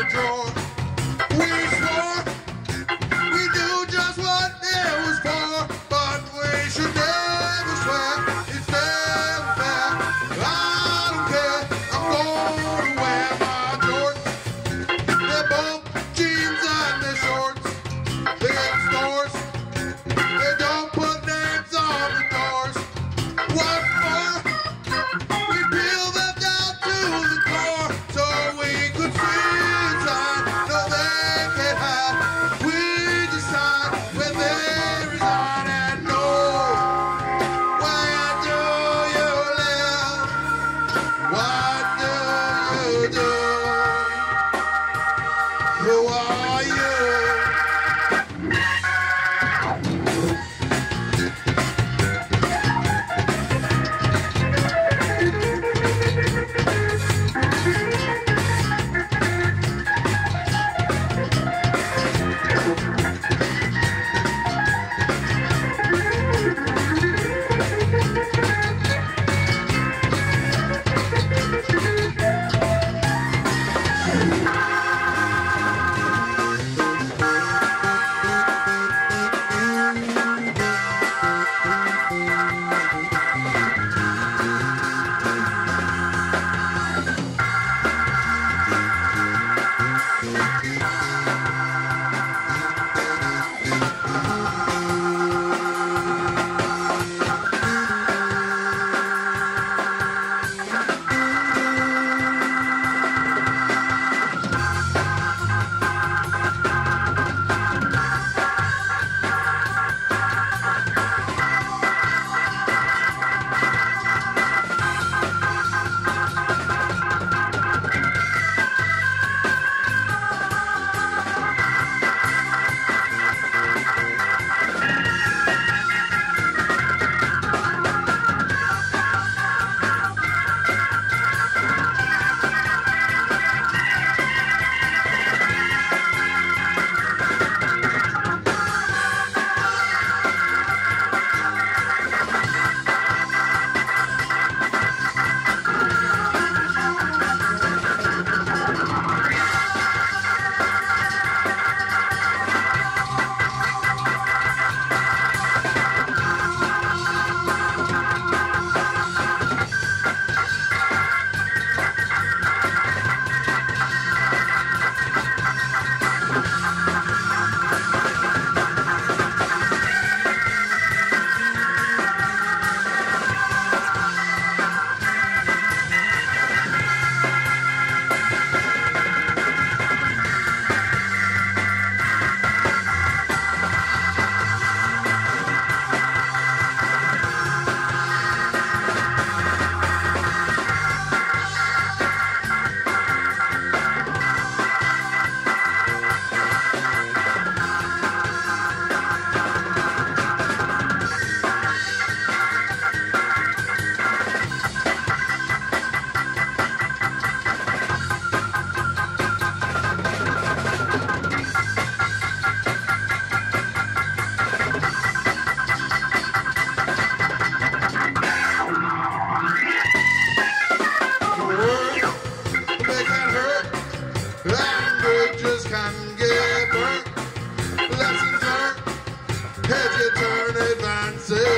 drawer. We swore we knew just what it was for, but we should never swear. It's never fair. I don't care. I'm gonna wear my jorts. They're both jeans and they're shorts. They get stores. They don't put names on the doors. What for? We peel them down to the core so we could see inside. No, they can't hide. We decide where they reside and know where do you live? What do you do? Who are you?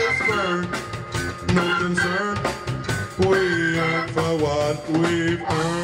No concern, we earn for what we've earned.